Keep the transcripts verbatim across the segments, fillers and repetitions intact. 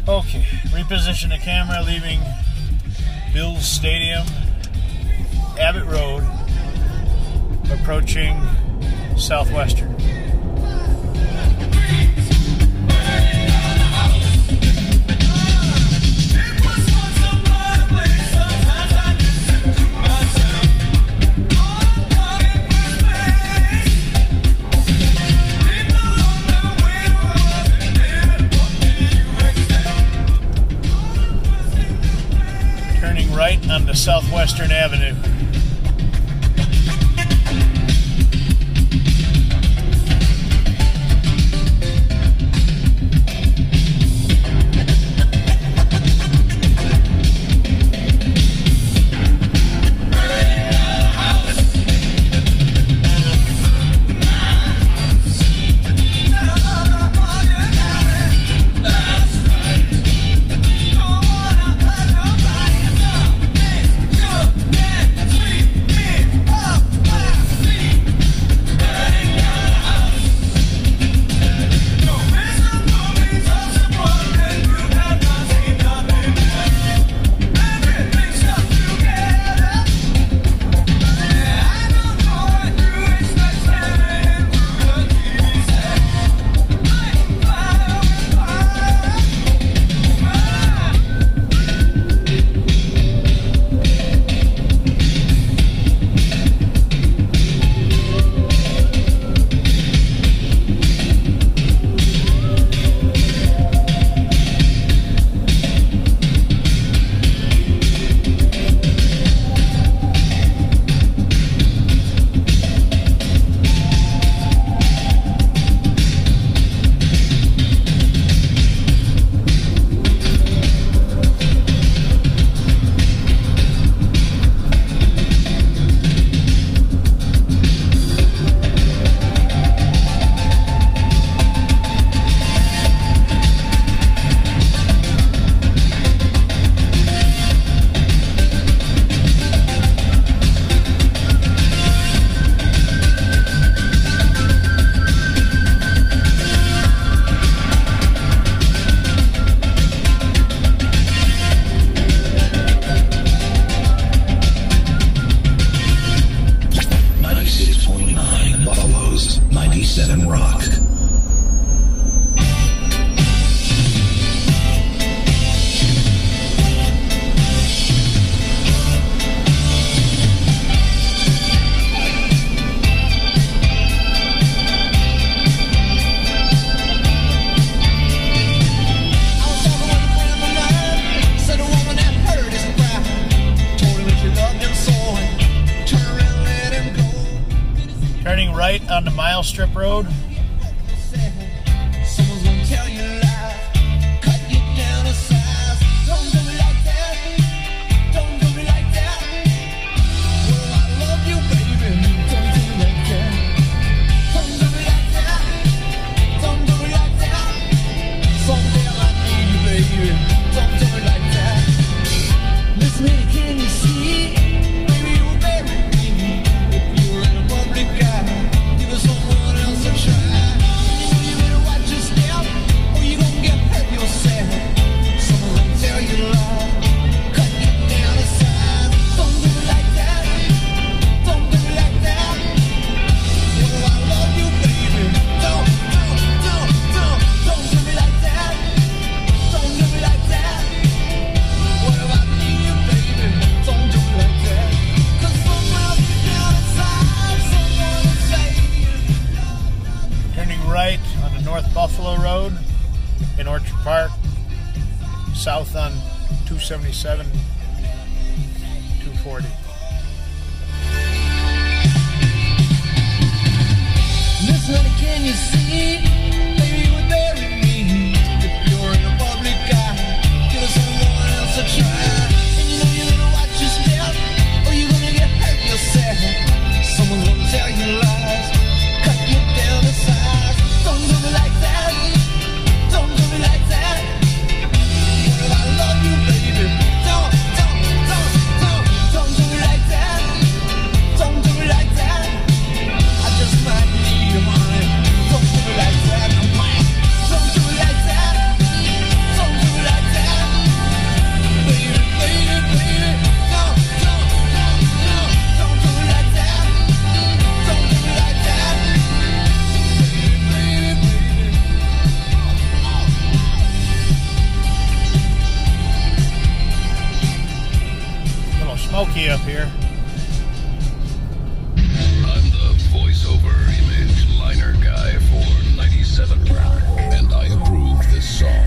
Okay, reposition the camera, leaving Bills Stadium, Abbott Road, approaching Southwestern. Right onto Southwestern Avenue. Right onto Milestrip Road. Buffalo Road in Orchard Park, south on two seventy-seven, two forty. Listen, can you see? Maybe you would bury me if you're in a public eye. Give someone else a try. And you know you're gonna watch your step, or you're gonna get hurt yourself. Someone's gonna tell you lies, cut you down to size. Don't do me like that. Don't do me like that. What if I love you, baby? Don't, don't, don't, don't, don't do me like that. Don't do me like that. I just might need you, honey. Don't do me like that. me up here. I'm the voiceover image liner guy for ninety-seven Rock, and I approve this song.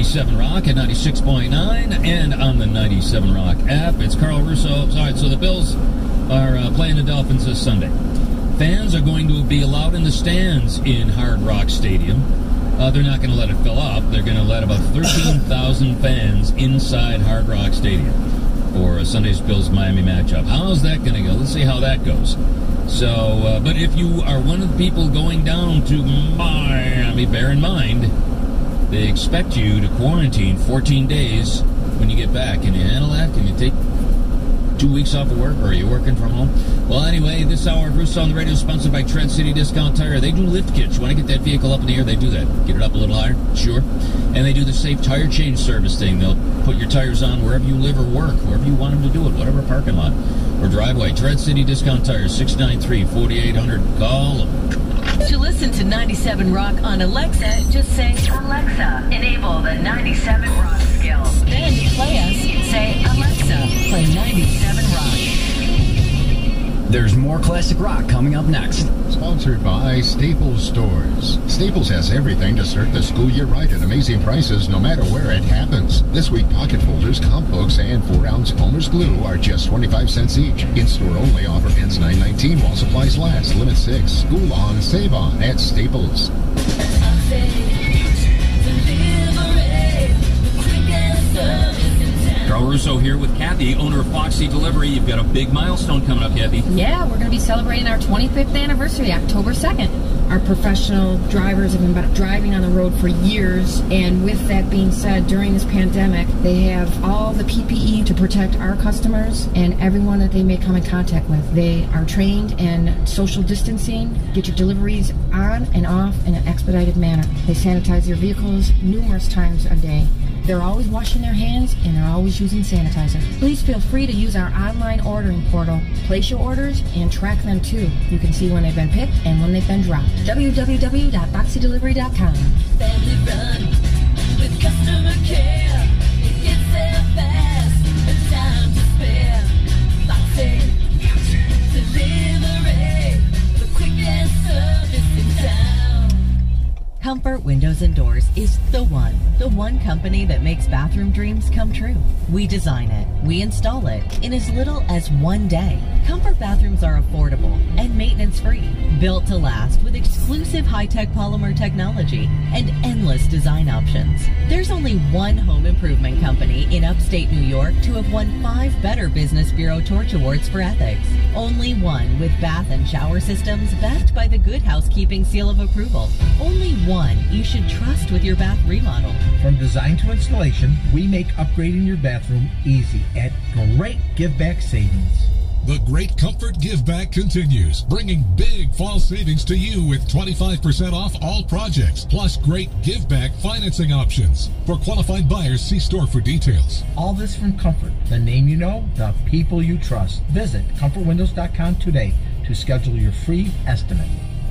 ninety-seven Rock at ninety-six point nine and on the ninety-seven Rock app. It's Carl Russo. All right, so the Bills are uh, playing the Dolphins this Sunday. Fans are going to be allowed in the stands in Hard Rock Stadium. Uh, they're not going to let it fill up. They're going to let about thirteen thousand fans inside Hard Rock Stadium for Sunday's Bills-Miami matchup. How's that going to go? Let's see how that goes. So, uh, but if you are one of the people going down to Miami, bear in mind, they expect you to quarantine fourteen days when you get back. Can you handle that? Can you take two weeks off of work, or are you working from home? Well, anyway, this hour of Roost on the Radio is sponsored by Tread City Discount Tire. They do lift kits. You want to get that vehicle up in the air, they do that. Get it up a little higher, sure. And they do the safe tire change service thing. They'll put your tires on wherever you live or work, wherever you want them to do it, whatever parking lot or driveway. Tread City Discount Tire, six nine three, four eight zero zero. Call them. To listen to ninety-seven Rock on Alexa, just say, Alexa, enable the ninety-seven Rock skill. Then you play us, say, Alexa, play ninety-seven Rock. There's more classic rock coming up next. Sponsored by Staples Stores. Staples has everything to start the school year right at amazing prices no matter where it happens. This week, pocket folders, comp books, and four ounce Homer's glue are just twenty-five cents each. In-store only. Offer ends nine nineteen while supplies last. Limit six. School on, save on at Staples. Carl Russo here with Kathy, owner of Foxy Delivery. You've got a big milestone coming up, Kathy. Yeah, we're going to be celebrating our twenty-fifth anniversary, October second. Our professional drivers have been driving on the road for years, and with that being said, during this pandemic, they have all the P P E to protect our customers and everyone that they may come in contact with. They are trained in social distancing, get your deliveries on and off in an expedited manner. They sanitize their vehicles numerous times a day. They're always washing their hands, and they're always using sanitizer. Please feel free to use our online ordering portal. Place your orders and track them too. You can see when they've been picked and when they've been dropped. w w w dot foxy delivery dot com. Family run with customer care. It gets there fast and time to spare. Foxy Delivery, the quickest service in town. Comfort Windows and Doors is the one. The one company that makes bathroom dreams come true. We design it, we install it in as little as one day. Comfort bathrooms are affordable and maintenance-free, built to last with exclusive high-tech polymer technology and endless design options. There's only one home improvement company in upstate New York to have won five Better Business Bureau Torch Awards for ethics. Only one with bath and shower systems backed by the Good Housekeeping Seal of Approval. Only one you should trust with your bath remodel. From design to installation, we make upgrading your bathroom easy at great give-back savings. The Great Comfort Give Back continues, bringing big fall savings to you with twenty-five percent off all projects, plus great give back financing options. For qualified buyers, see store for details. All this from Comfort, the name you know, the people you trust. Visit comfort windows dot com today to schedule your free estimate.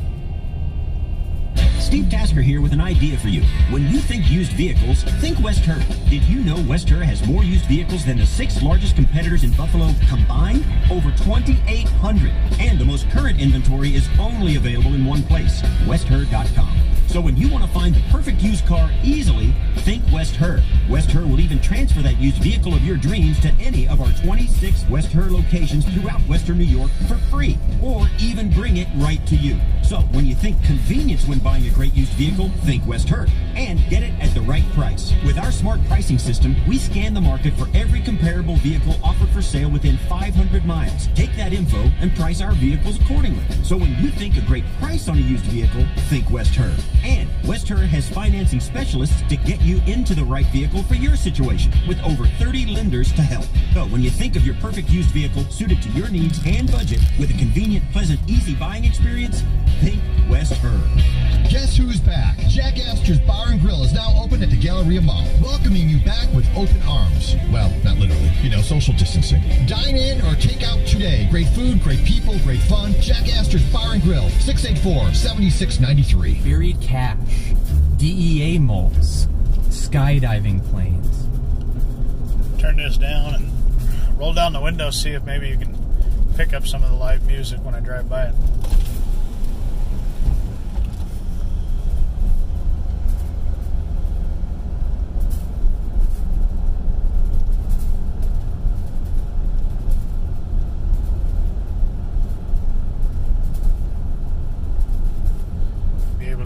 Steve Tasker here with an idea for you. When you think used vehicles, think West Her. Did you know West Her has more used vehicles than the six largest competitors in Buffalo combined? Over twenty-eight hundred. And the most current inventory is only available in one place, west her dot com. So when you want to find the perfect used car easily, think West Her. West Her will even transfer that used vehicle of your dreams to any of our twenty-six West Her locations throughout Western New York for free, or even bring it right to you. So when you think convenience when buying a great used vehicle, think West Her, and get it at the right price. With our smart pricing system, we scan the market for every comparable vehicle offered for sale within five hundred miles. Take that info and price our vehicles accordingly. So when you think a great price on a used vehicle, think West Her. And West Her has financing specialists to get you into the right vehicle for your situation, with over thirty lenders to help. So when you think of your perfect used vehicle suited to your needs and budget with a convenient, pleasant, easy buying experience, think West Her. Guess who's back? Jack Astor's Bar and Grill is now open at the Galleria Mall, welcoming you back with open arms. Well, not literally, you know, social distancing. Dine in or take out today. Great food, great people, great fun. Jack Astor's Bar and Grill, six eight four, seven six nine three. Buried cash, D E A moles, skydiving planes. Turn this down and roll down the window, see if maybe you can pick up some of the live music when I drive by it.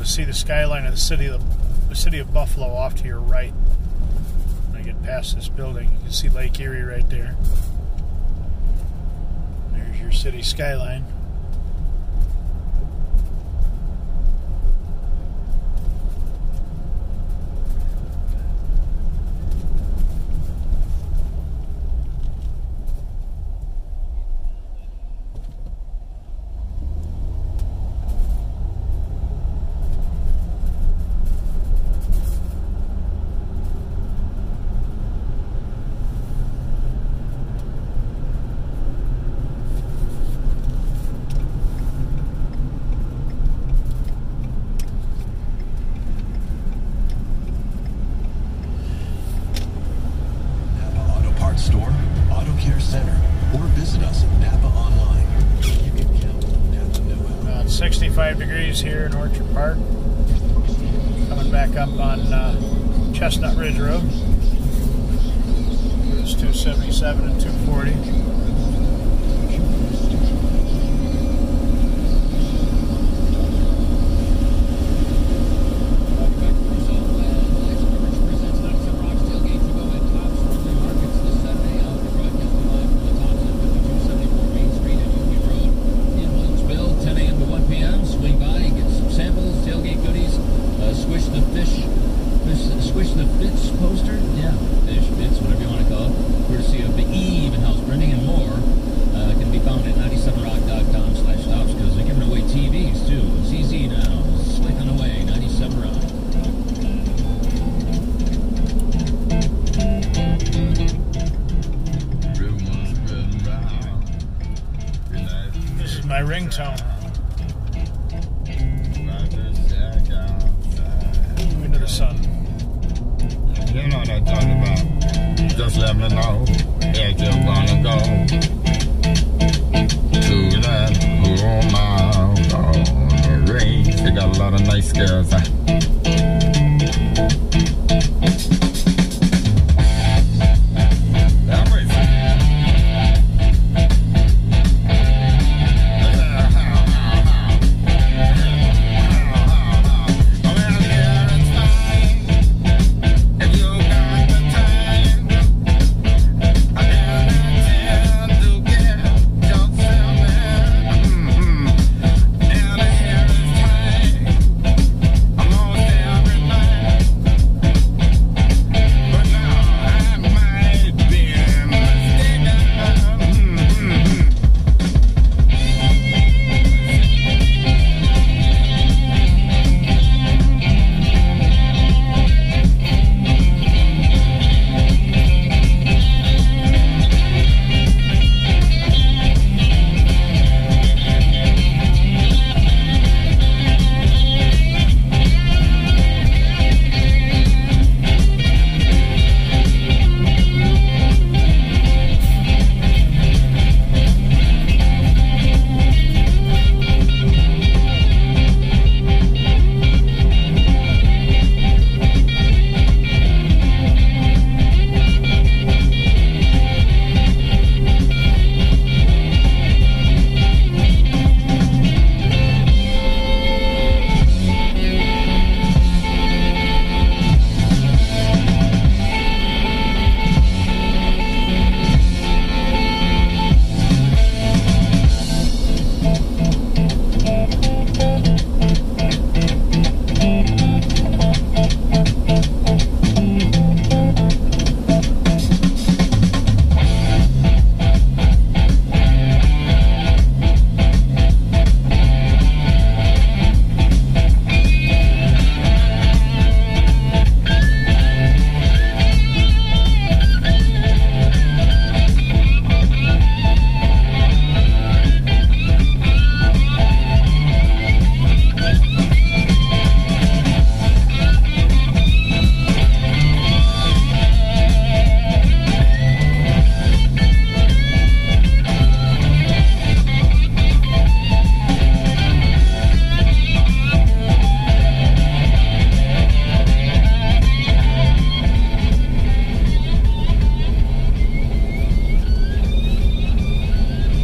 to see the skyline of the city of the, the city of Buffalo off to your right. When I get past this building, you can see Lake Erie right there. There's your city skyline. sixty-five degrees here in Orchard Park. Coming back up on uh, Chestnut Ridge Road. It's two seventy-seven and two forty. My ringtone. Into the sun. You know what I'm talking about. Just let me know if you wanna go to that whole mile on the range. They got a lot of nice girls.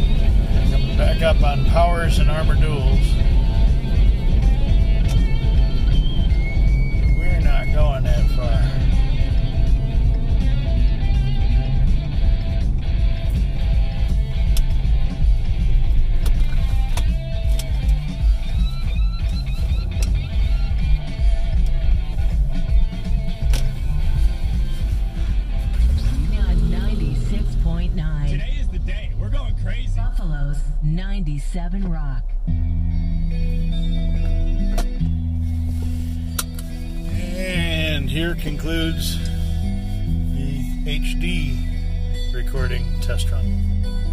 Up on Powers and Armor Duels. ninety-seven Rock. And here concludes the H D recording test run.